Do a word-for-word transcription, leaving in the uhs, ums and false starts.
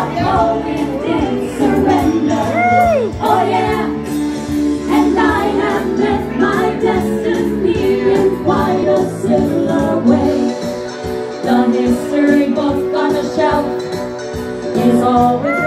but no, we didn't surrender. Oh yeah, and I have met my destiny in quite a similar way. The history book on the shelf is always